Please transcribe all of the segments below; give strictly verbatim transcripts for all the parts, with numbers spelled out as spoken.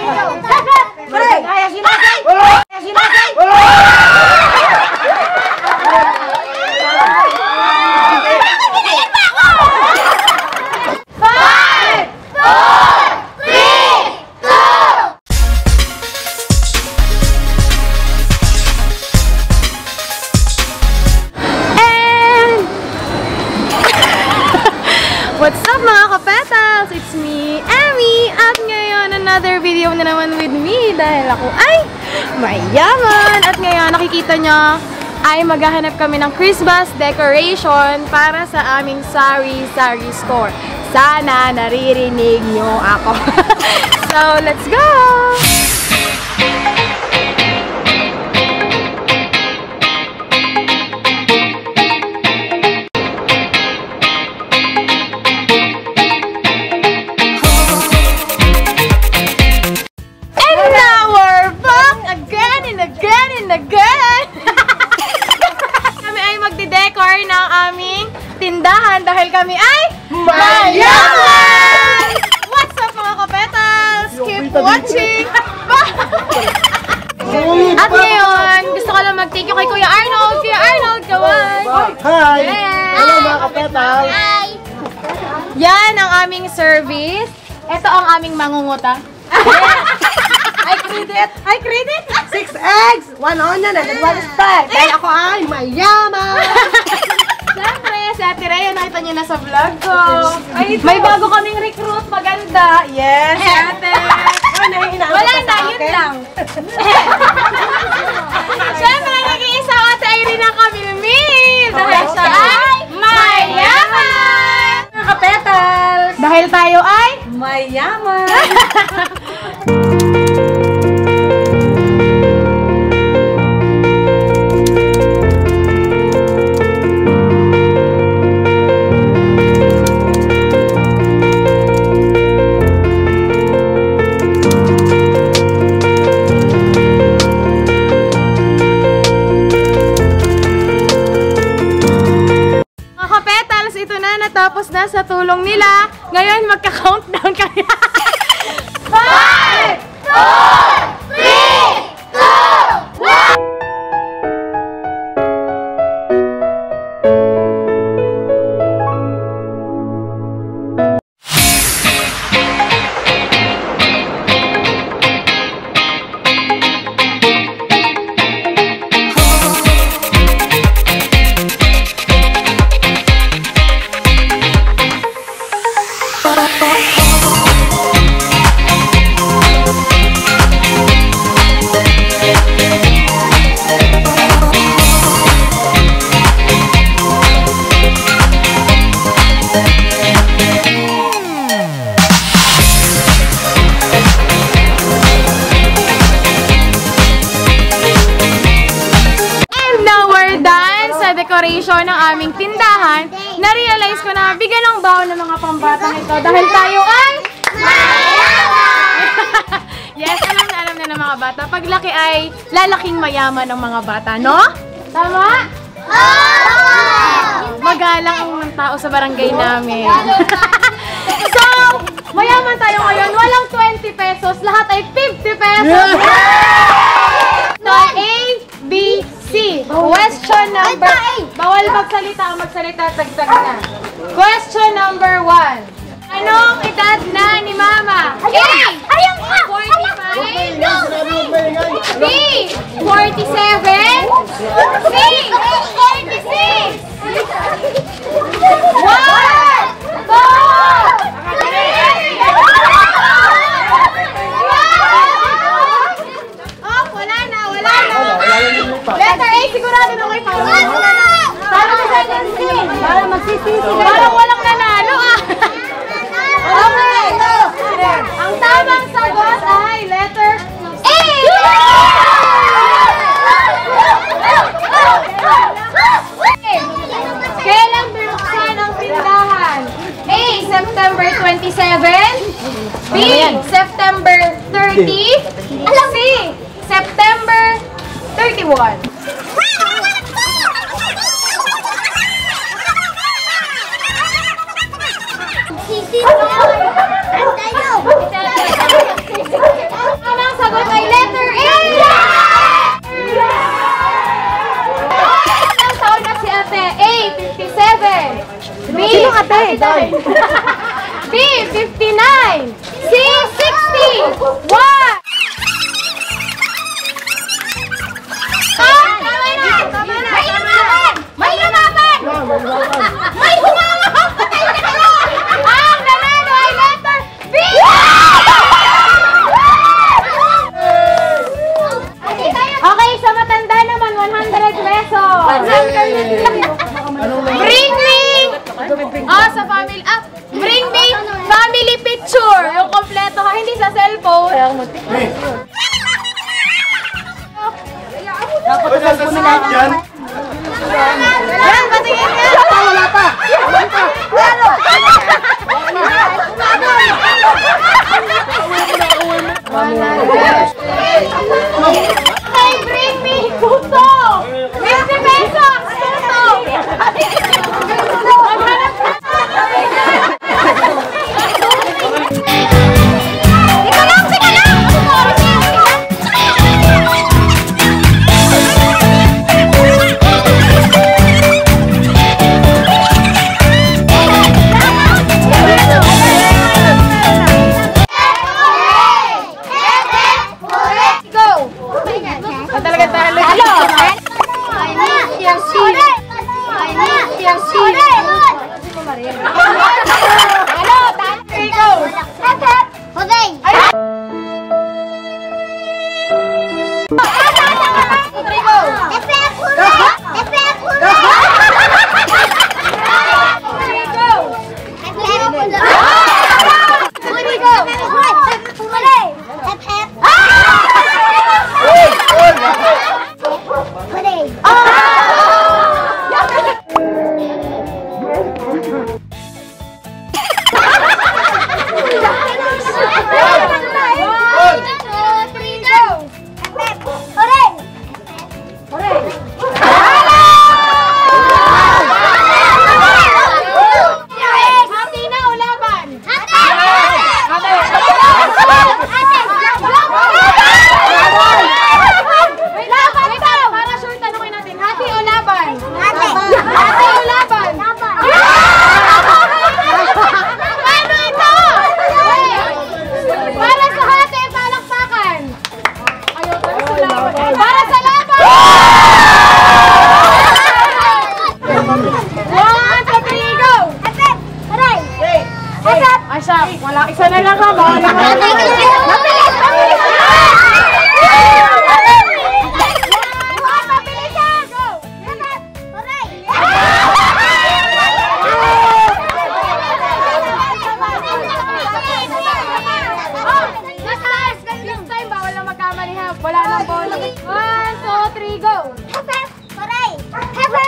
What's up mga kapetals? It's me, Emmy! At ngayon, another video na naman with me dahil ako ay mayaman! At ngayon, nakikita nyo ay maghahanap kami ng Christmas decoration para sa aming sari-sari store. Sana naririnig nyo ako. So, let's go! Ng aming tindahan dahil kami ay mayaman! What's up mga kapetals? Keep watching! At ngayon, gusto ko lang mag-thank you kay Kuya Arnold. Kuya Arnold, kawan! Hi! Hello mga kapetals! Hi! Yan ang aming service. Ito ang aming mangunguta. Ay, credit! Ay, credit! Six eggs! One onion and one Sprite! Dahil ako ay mayaman! Siyempre, si Ate Rhea, nakita niyo na sa vlog ko. Ay, may bago kaming recruit, maganda. Yes, si Ate. Wala na, yun lang. Siyempre, nag-iisa Ate Irene ang kami meal. Dahil siya ay mayaman! Mga kapetals! Dahil tayo ay mayaman! Tapos na sa tulong nila. Ngayon, magka-countdown kaya. five, four, three, two, one! Decoration ng aming tindahan, na-realize ko na bigyan ng baon ng mga pambatang ito dahil tayo ay mayaman! Yes, alam na alam na ng mga bata. Paglaki ay lalaking mayaman ng mga bata, no? Tama? Oo! Magalang ang mga tao sa barangay namin. So, mayaman tayo ngayon. Walang twenty pesos. Lahat ay fifty pesos. So, A, B, C. Question number... Bawal magsalita ang magsalita. Tagtag na. Question number one. Anong edad na ni Mama? A. forty-five. B. forty-seven. C. forty-six. One. Two. Oh, wala na, wala na. Letter A, sigurado na kayo. Para mag-second Para magsisisi. Parang walang nanalo ah. Okay. Ang tamang sagot ay letter A. Kailan binuksan ang tindahan? A. September twenty-seven. B. September thirty. C. September thirty-one. Kaya mo. Dapat sa sasakyan yan. Yan, patingin niya! Wala pa! Wala pa! Ano? Hey, bring me tuto! fifty pesos! Tuto! Ika lang! Ika lang! Talaga talo. Talo. Asya, wala, isa na lang ha, bawal lang ha. Mabilis! Mabilis! Mabilis ha! Go! Aray! This time, bawal lang magkamali ha. Wala nang bonus. One, two, three, go! Aray! Aray!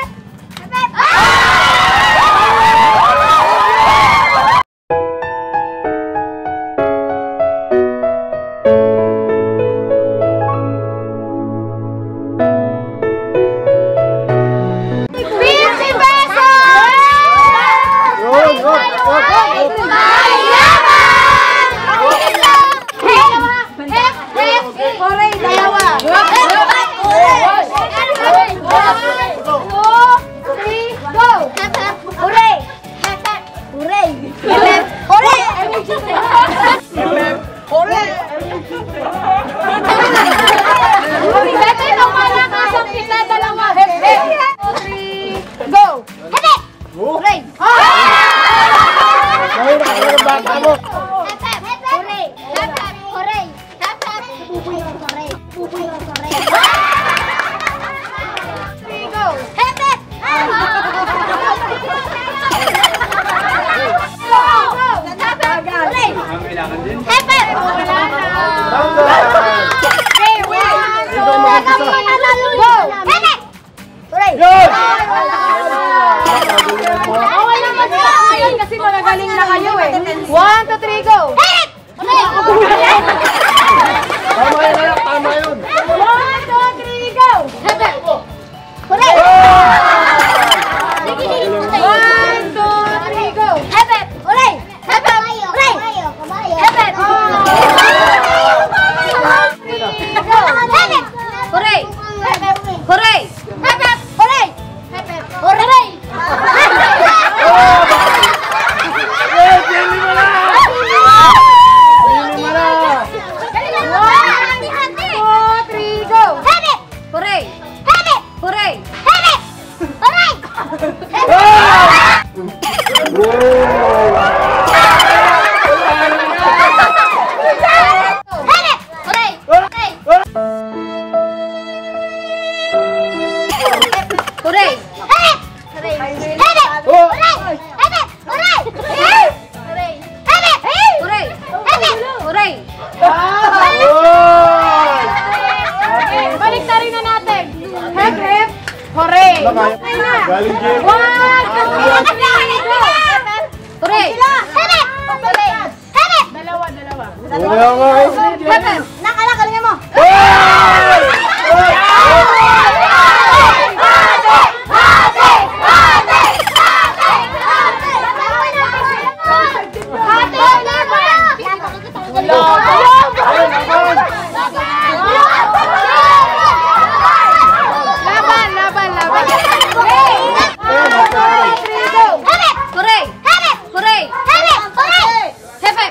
Kasi magagaling na kayo eh. One, two, three, go! Tama yun, tama yun. One, two, three, go! One, two, three, go! Hooray! Galing Jim. One, two, three, go! Tuloy! Dalawa, dalawa. Wala nga eh. Nakalak, galingan mo. Laban, laban, laban. Tuloy! Tuloy! Hepe!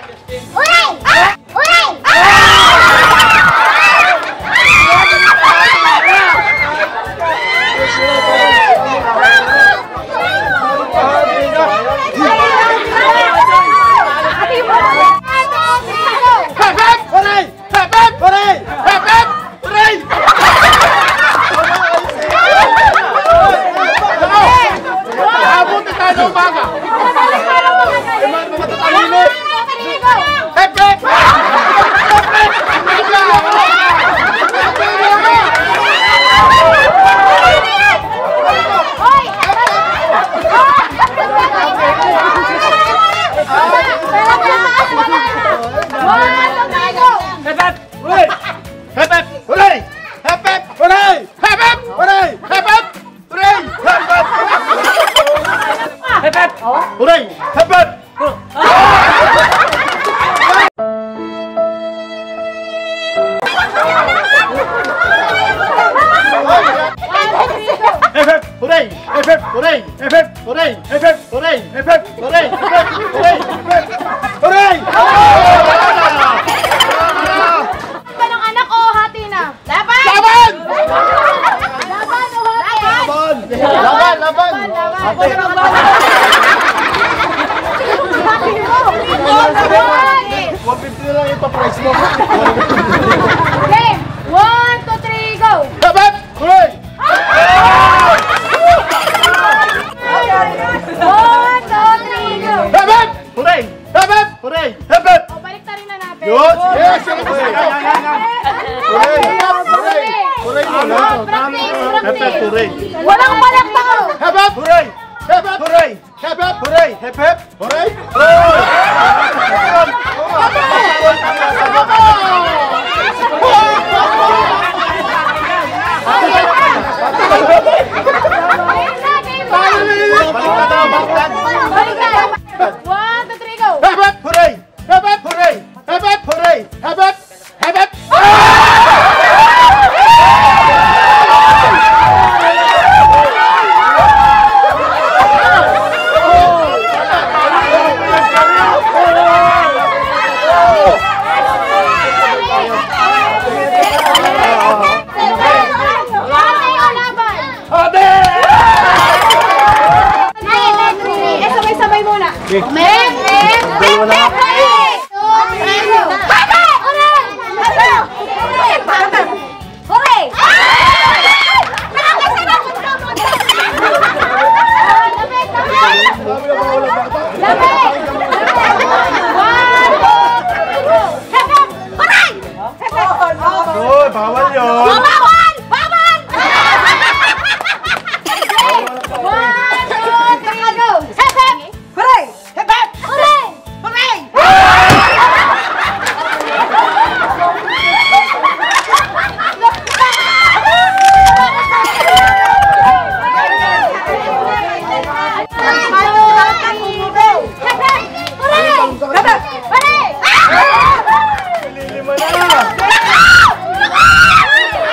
Hooray! Hebat! Hep hooray! Hep hooray! Hep hooray! Hep hooray! Hep hooray! Hooray! Hooray! Ba ng anak o hati na? Laban! Laban! Laban o hati? Laban! Laban! Laban! Ate! one fifty na lang yung pa-price mo. Game! One, two, three, go! Hebat! Hooray! One, two, three, go! Hebat! Hooray! Hebat! Hooray! Hebat! O, balik na rin na natin. Yun! Yes! Hooray! Hooray! Hooray! Hooray! Practice, Hebat! practice. Hooray! Walang palakpak! Hebat! Hooray! Hebat! Hooray! Hebat! Hooray! Hep hep! Hooray! Balik na! One, two, three, go! Hebat! Hooray! Hebat! Hooray! Hebat! Hooray! Hebat! Hebat! Uy, bawal yun! Bawal! Bawal! One, two, three, go! Hep, hep! Hooray! Hep, hep! Hooray! Hooray! Lima na!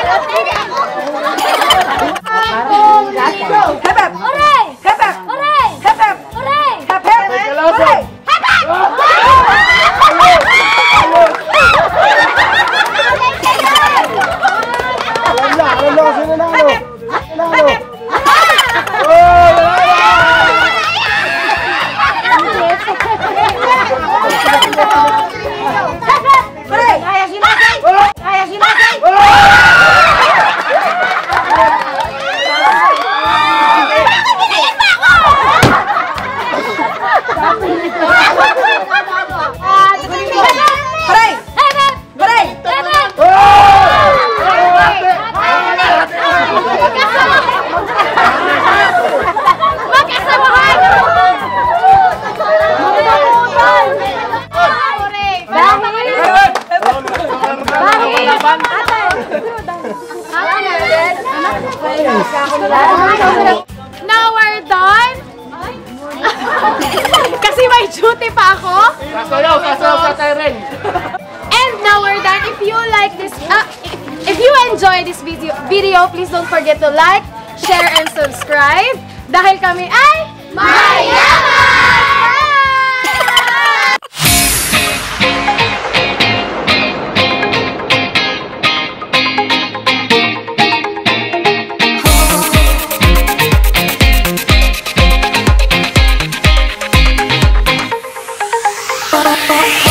one. Now we're done. Kasi may duty pa ako. Sasayaw, sasayaw sa teren. And now we're done. If you like this, uh, if you enjoy this video, video, please don't forget to like, share, and subscribe. Dahil kami ay mayaman! Bye.